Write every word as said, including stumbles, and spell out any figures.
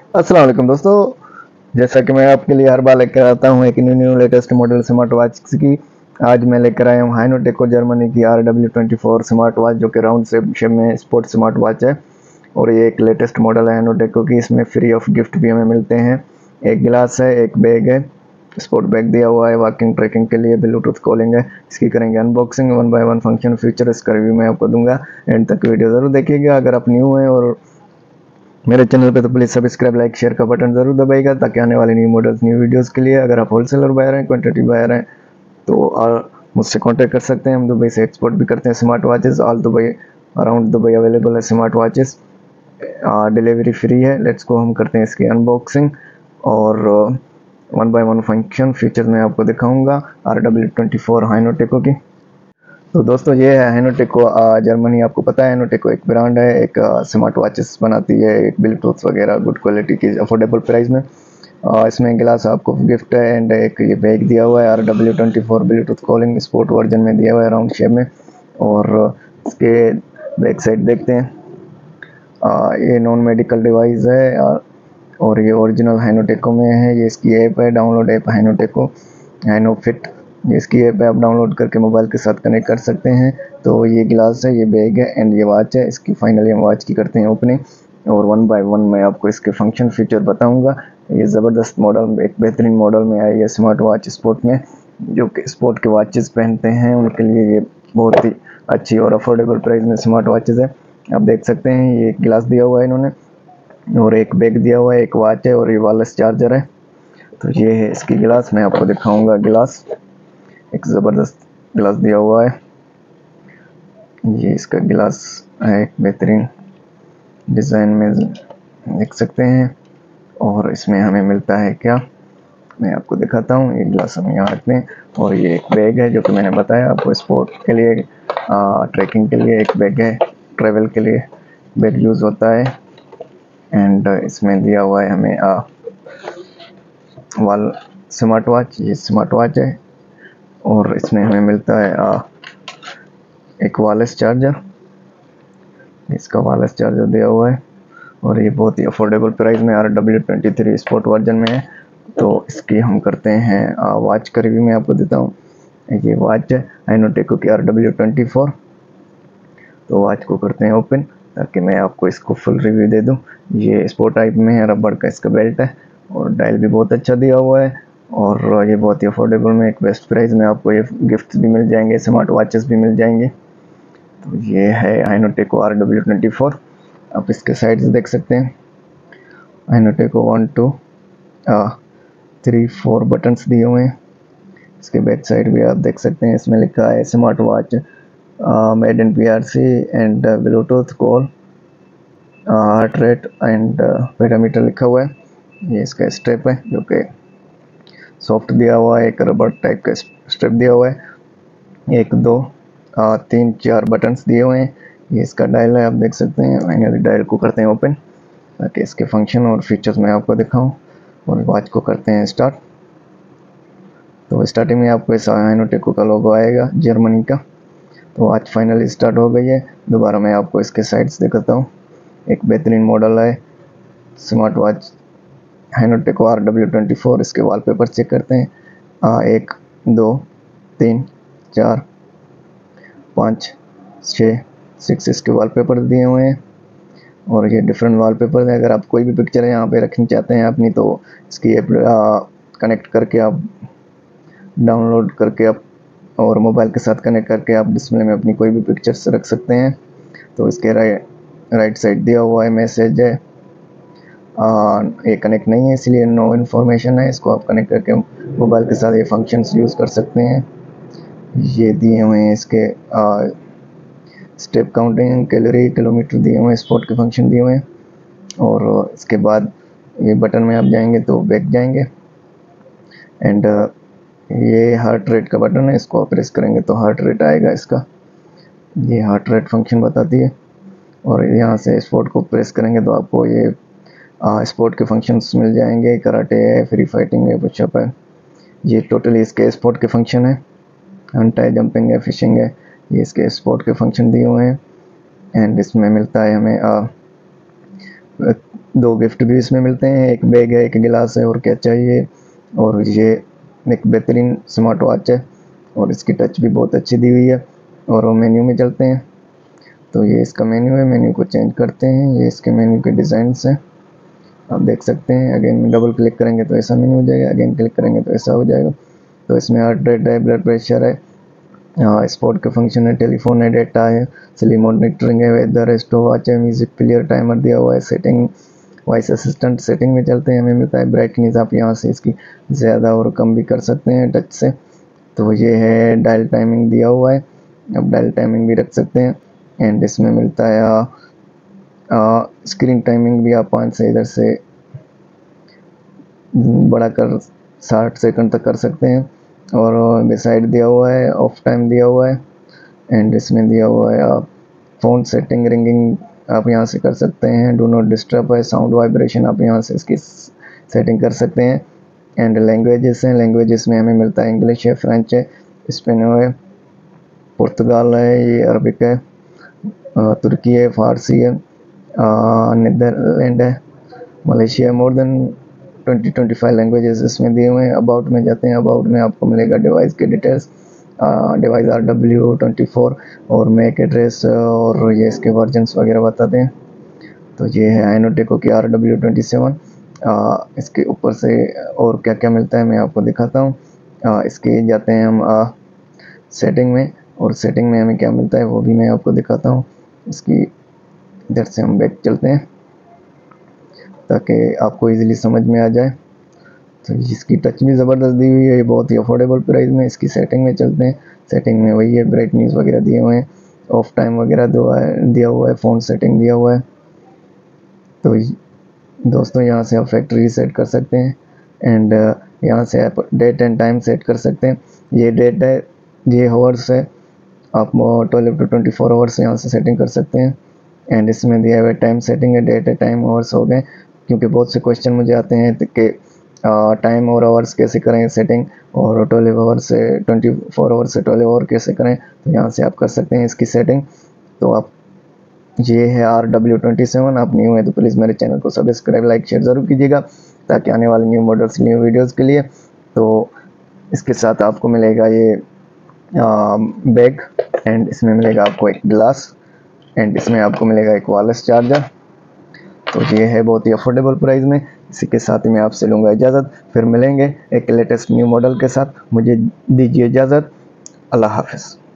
अस्सलाम वालेकुम दोस्तों। जैसा कि मैं आपके लिए हर बार लेकर आता हूं एक new new latest model smart watch की। आज मैं लेकर आया हूं हाइनोटेको जर्मनी की R W twenty four smart watch, जो कि राउंड शेप में स्पोर्ट स्मार्ट वॉच है। और ये एक लेटेस्ट मॉडल है हाइनोटेको की। इसमें फ्री ऑफ गिफ्ट भी हमें मिलते हैं। एक गिलास है, एक बैग है, स्पोर्ट बैग दिया हुआ है वॉकिंग ट्रैकिंग के लिए, ब्लूटूथ कॉलिंग है। इसकी करेंगे unboxing, one by one function feature इसका रिव्यू मैं आपको दूंगा। एंड तक वीडियो ज़रूर देखिएगा। अगर आप न्यू हैं और मेरे चैनल पे तो प्लीज़ सब्सक्राइब लाइक शेयर का बटन ज़रूर दबाइएगा, ताकि आने वाले न्यू मॉडल्स न्यू वीडियोस के लिए, अगर आप होलसेलर बायर हैं, क्वांटिटी बायर हैं, तो आ, मुझसे कांटेक्ट कर सकते हैं। हम दुबई से एक्सपोर्ट भी करते हैं smart watches. All Dubai, around Dubai available है स्मार्ट वॉचेस। डिलीवरी फ्री है। लेट्स को हम करते हैं इसकी अनबॉक्सिंग और one by one function features मैं आपको दिखाऊंगा आर डब्ल्यू ट्वेंटी फोर हाइनोटेको की। तो दोस्तों ये है हाइनोटेको जर्मनी। आपको पता है हाइनोटेको एक ब्रांड है, एक स्मार्ट वॉचेस बनाती है, एक ब्लूटूथ वगैरह गुड क्वालिटी की अफोर्डेबल प्राइस में। आ, इसमें गिलास आपको गिफ्ट है एंड एक ये बैग दिया हुआ है R W twenty four Bluetooth calling sport version में दिया हुआ है राउंड शेप में। और इसके बैक साइड देखते हैं। आ, ये नॉन मेडिकल डिवाइस है आ, और ये ओरिजिनल हाइनोटेको में है। ये इसकी ऐप है, डाउनलोड ऐप हाइनोटेको हाइनोफिट। ये इसकी ऐप है, आप डाउनलोड करके मोबाइल के साथ कनेक्ट कर सकते हैं। तो ये गिलास है, ये बैग है एंड ये वॉच है। इसकी फाइनली हम वॉच की करते हैं ओपनिंग और वन बाय वन मैं आपको इसके फंक्शन फीचर बताऊंगा। ये ज़बरदस्त मॉडल, एक बेहतरीन मॉडल में आई है स्मार्ट वॉच स्पोर्ट में। जो कि स्पोर्ट के वॉचेस पहनते हैं उनके लिए ये बहुत ही अच्छी और अफोर्डेबल प्राइस में स्मार्ट वॉचेस है। आप देख सकते हैं ये गिलास दिया हुआ है इन्होंने, और एक बैग दिया हुआ है, एक वॉच है और ये वायरलेस चार्जर है। तो ये है इसकी गिलास, मैं आपको दिखाऊंगा गिलास। एक ज़बरदस्त गिलास दिया हुआ है। ये इसका गिलास है, एक बेहतरीन डिज़ाइन में देख सकते हैं। और इसमें हमें मिलता है क्या, मैं आपको दिखाता हूँ। ये गिलास हम यहाँ रखते हैं। और ये एक बैग है, जो कि मैंने बताया आपको स्पोर्ट के लिए, ट्रैकिंग के लिए एक बैग है, ट्रैवल के लिए बैग यूज़ होता है। एंड इसमें दिया हुआ है हमें आ, वाल स्मार्ट वॉच। ये स्मार्ट वॉच है और इसमें हमें मिलता है आ, एक वायरलेस चार्जर। इसका वायरलेस चार्जर दिया हुआ है और ये बहुत ही अफोर्डेबल प्राइस में R W twenty three sport version में है। तो इसकी हम करते हैं वॉच का रिव्यू मैं आपको देता हूँ। ये वॉच है हाइनोटेको की आर डब्ल्यू ट्वेंटी फोर। तो वॉच को करते हैं ओपन, ताकि मैं आपको इसको फुल रिव्यू दे दूँ। ये स्पोर्ट टाइप में है, रबड़ का इसका बेल्ट है और डायल भी बहुत अच्छा दिया हुआ है। और ये बहुत ही अफोर्डेबल में, एक बेस्ट प्राइस में आपको ये गिफ्ट भी मिल जाएंगे, स्मार्ट वॉचेस भी मिल जाएंगे। तो ये है हाइनोटेको आर डब्ल्यू ट्वेंटी फोर। आप इसके साइड से देख सकते हैं। हाइनोटेको one two three four buttons दिए हुए हैं। इसके बैक साइड भी आप देख सकते हैं, इसमें लिखा है smart watch made in P R C and Bluetooth call heart rate and parameter लिखा हुआ है। ये इसका स्ट्रेप है, जो कि सॉफ्ट दिया हुआ है, एक रबर टाइप का स्ट्रेप दिया हुआ है। एक दो आ, तीन चार बटन्स दिए हुए हैं। ये इसका डायल है, आप देख सकते हैं। फाइनली डायल को करते हैं ओपन, ताकि इसके फंक्शन और फीचर्स मैं आपको दिखाऊं। और वॉच को करते हैं स्टार्ट। तो स्टार्टिंग में आपको इस हाइनोटेको का लोगो आएगा जर्मनी का। तो वॉच फाइनली स्टार्ट हो गई है। दोबारा मैं आपको इसके साइड्स दिखाता हूँ। एक बेहतरीन मॉडल है स्मार्ट वॉच हाइनोटेको आर डब्ल्यू ट्वेंटी फोर। इसके वॉलपेपर चेक करते हैं। आ, एक दो तीन चार पाँच छः सिक्स इसके वॉलपेपर दिए हुए हैं। और ये डिफरेंट वॉलपेपर है। अगर आप कोई भी पिक्चर यहाँ पे रखनी चाहते हैं अपनी, तो इसकी ऐप कनेक्ट करके आप डाउनलोड करके आप और मोबाइल के साथ कनेक्ट करके आप डिस्प्ले में अपनी कोई भी पिक्चर्स रख सकते हैं। तो इसके राइट राइट साइड दिया हुआ है मैसेज है। आ, ये कनेक्ट नहीं है, इसलिए नो इन्फॉर्मेशन है। इसको आप कनेक्ट करके मोबाइल के साथ ये फंक्शंस यूज़ कर सकते हैं। ये दिए हुए हैं इसके आ, स्टेप काउंटिंग, कैलोरी, किलोमीटर दिए हुए हैं, स्पोर्ट के फंक्शन दिए हुए हैं। और इसके बाद ये बटन में आप जाएंगे तो बैक जाएंगे। एंड ये हार्ट रेट का बटन है, इसको आप प्रेस करेंगे तो हार्ट रेट आएगा इसका। ये हार्ट रेट फंक्शन बताती है। और यहाँ से स्पोर्ट को प्रेस करेंगे तो आपको ये स्पोर्ट के फंक्शंस मिल जाएंगे। कराटे है, फ्री फाइटिंग है, पुशअप है। ये टोटली इसके स्पोर्ट के फंक्शन है। अंटाई जंपिंग है, फिशिंग है, ये इसके स्पोर्ट के फंक्शन दिए हुए हैं। एंड इसमें मिलता है हमें आ, दो गिफ्ट भी इसमें मिलते हैं, एक बैग है, एक गिलास है, और क्या चाहिए। और ये एक बेहतरीन स्मार्ट वॉच है और इसकी टच भी बहुत अच्छी दी हुई है। और वो मेन्यू में चलते हैं, तो ये इसका मेन्यू है, मेन्यू को चेंज करते हैं। ये इसके मेन्यू के डिज़ाइंस हैं, आप देख सकते हैं। अगेन डबल क्लिक करेंगे तो ऐसा मेन्यू हो जाएगा, अगेन क्लिक करेंगे तो ऐसा हो जाएगा। तो इसमें हार्ट रेट है, ब्लड प्रेशर है, हाँ स्पोर्ट के फंक्शन है, टेलीफोन है, डेटा है, स्लीप मॉनिटरिंग है, वेदर है, स्टॉप वॉच है, म्यूजिक प्लेयर, टाइमर दिया हुआ है, सेटिंग वॉइस असिस्टेंट सेटिंग में चलते हैं। हमें मिलता है ब्राइटनेस, आप यहाँ से इसकी ज़्यादा और कम भी कर सकते हैं टच से। तो ये है डायल टाइमिंग दिया हुआ है, अब डायल टाइमिंग भी रख सकते हैं। एंड इसमें मिलता है आ, आ, स्क्रीन टाइमिंग भी, आप पाँच से इधर से बढ़ाकर साठ सेकंड तक कर सकते हैं। और बिसाइड दिया हुआ है, ऑफ टाइम दिया हुआ है। एंड इसमें दिया हुआ है आप फ़ोन सेटिंग, रिंगिंग आप यहाँ से कर सकते हैं। डू नॉट डिस्टर्ब है, साउंड वाइब्रेशन आप यहाँ से इसकी सेटिंग कर सकते हैं। एंड लैंग्वेजेस हैं, लैंग्वेजेस में हमें मिलता है इंग्लिश है, फ्रेंच है, स्पेनो है, पुर्तगाल है, ये अरबिक है, तुर्की है, फ़ारसी है, नीदरलैंड है, Malaysia. More than twenty twenty five languages इसमें दिए हुए हैं। अबाउट में जाते हैं, अबाउट में आपको मिलेगा डिवाइस के details, device R W twenty four और मैक एड्रेस, और ये इसके वर्जन्स वगैरह बताते हैं। तो ये है आइनोटेको की आर डब्ल्यू ट्वेंटी सेवन। इसके ऊपर से और क्या क्या मिलता है मैं आपको दिखाता हूँ। इसके जाते हैं हम आ, सेटिंग में, और सेटिंग में हमें क्या मिलता है वो भी मैं आपको दिखाता हूँ। इसकी इधर से हम बैक चलते हैं ताकि आपको इजीली समझ में आ जाए। तो इसकी टच भी ज़बरदस्त दी हुई है, ये बहुत ही अफोर्डेबल प्राइस में। इसकी सेटिंग में चलते हैं, सेटिंग में वही है, ब्राइटनेस वगैरह दिए हुए हैं, ऑफ टाइम वगैरह दिया हुआ है, फ़ोन सेटिंग दिया हुआ है। तो दोस्तों यहाँ से आप फैक्ट्री सेट कर सकते हैं। एंड यहाँ से आप डेट एंड टाइम सेट कर सकते हैं। ये डेट है, ये हावर्स है, आप twelve to twenty four hours यहाँ से सेटिंग कर सकते हैं। एंड इसमें दिया हुआ टाइम सेटिंग है, डेट है, टाइम, आवर्स हो गए, क्योंकि बहुत से क्वेश्चन मुझे आते हैं कि टाइम और आवर्स कैसे करें सेटिंग, और ट्वेल्व आवर्स से ट्वेंटी फोर आवर्स से ट्वेल्व आवर कैसे करें। तो यहाँ से आप कर सकते हैं इसकी सेटिंग। तो आप, ये है आर डब्ल्यू ट्वेंटी सेवन। आप न्यू है तो प्लीज़ मेरे चैनल को सब्सक्राइब, लाइक, शेयर ज़रूर कीजिएगा, ताकि आने वाले न्यू मॉडल्स, न्यू वीडियोज़ के लिए। तो इसके साथ आपको मिलेगा ये बैग, एंड इसमें मिलेगा आपको एक गिलास, एंड इसमें आपको मिलेगा एक वायरलेस चार्जर। तो ये है बहुत ही अफोर्डेबल प्राइस में। इसी के साथ ही मैं आपसे लूँगा इजाज़त, फिर मिलेंगे एक लेटेस्ट न्यू मॉडल के साथ। मुझे दीजिए इजाज़त, अल्लाह हाफ़िज़।